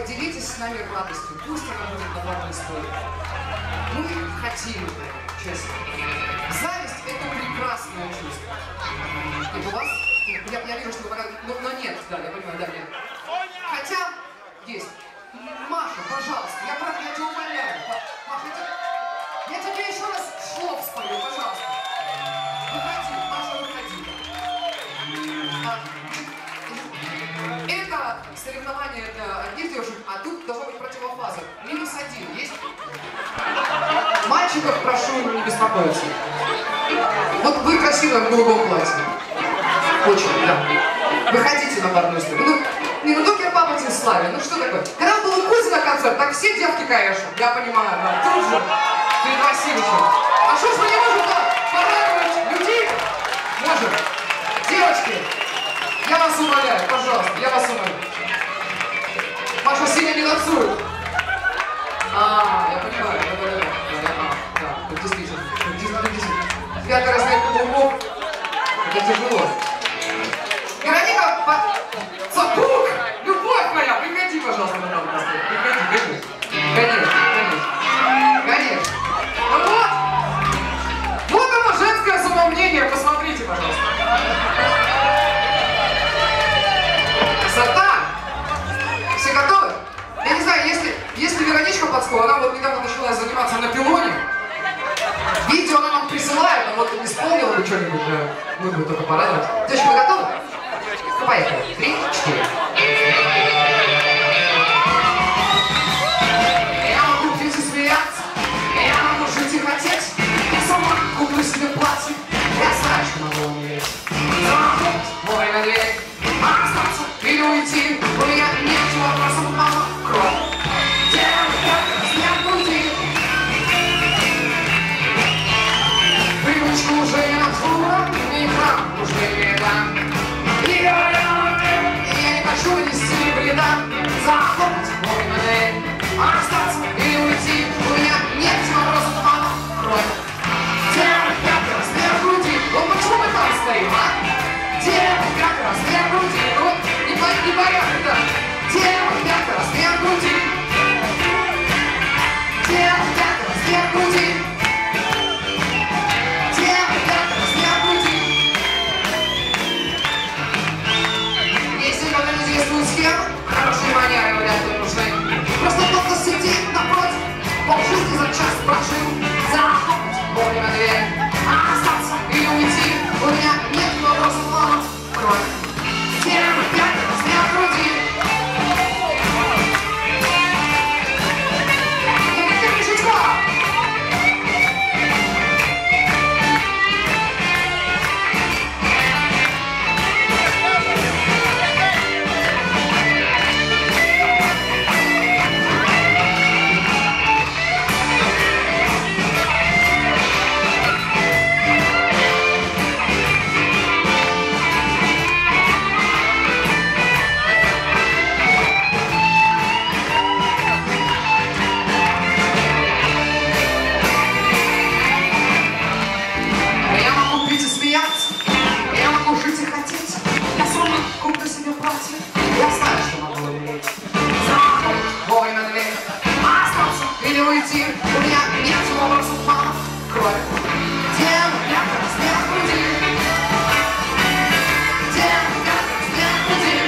поделитесь с нами радостью. Пусть она будет на главной столе. Мы хотим, честно. Зависть — это прекрасное чувство. И у вас, я вижу, что вы пока, но нет, да, я понимаю, да, нет. Хотя есть. Маша, пожалуйста, я тебя умоляю. Маша, я тебе еще раз шлоп спою, пожалуйста. Выходи, Маша, выходи. Это соревнование, это одних девушек, а тут должна быть противофаза. -1 есть? Мальчиков прошу не беспокоиться. Вот вы красивая в голубом платье. Очень, да. Выходите на парную сторону. Ну доктор Папа Славе, ну что такое? Когда был у Кузина концерт, так все девки, конечно, я понимаю, да, тут же, перед Васильевичем. А что ж мы не можем порадовать людей? Можем. Девочки, я вас умоляю, пожалуйста, я вас умоляю. Маша сильно не танцует. Я понимаю, да, действительно. 5-й размер каблуков, это тяжело. Вероника, сапуг, любовь моя, приходи, пожалуйста, на пару. Приходи, конечно. Вот оно, женское самомнение, посмотрите, пожалуйста. Красота! Все готовы? Я не знаю, если Вероничка Подскова, она вот недавно начала заниматься на пилоне, видео она нам присылает, а вот исполнила бы что-нибудь, мы бы только порадовать. Девочки, вы готовы? Ну, поехали. 3, 4. Я могу пить и смеяться, я могу жить и хотеть, я сама куплю себе платье, я знаю, что могу умереть. Замахнуть мой на дверь, остаться или уйти, у меня нет вопросов, мама, кровь. Привычка уже не натура, ни грамм уже не видно. И я не хочу нести вреда, захлопнуть мой на дверь, остаться или уйти, у меня нет вопросов, мама, кровь. Делай как размер груди, ну почему мы там стоим, а? Делай как размер груди, ну не порядок, да. Делай как размер груди. Делай как размер груди. Делай как размер груди. Если никогда не действует схема, хорошие манеры вряд ли нужны. Просто кто-то сидит напротив, полжизни за час прожил. Захлопнуть боль на дверь, остаться или уйти, у меня нет вопросов, мама, кровь. Делай как размер груди. Я знаю, что могу умереть. Захлопнуть бой на дверь, остаться или уйти, у меня нет вопросов, мама, кровь. Делай как размер груди. Делай как размер груди.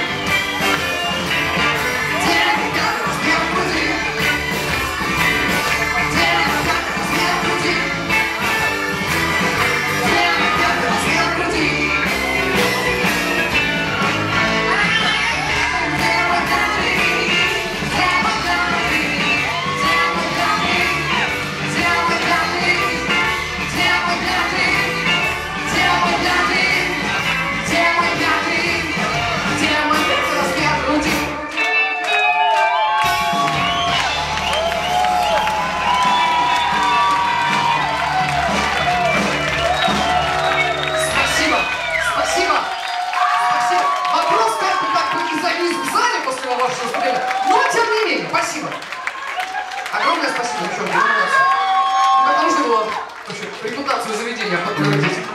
Делай как размер груди. Делай как размер груди. Делай как размер груди. Но тем не менее, спасибо. Огромное спасибо. Еще раз. Это нужно было репутацию заведения подтвердить.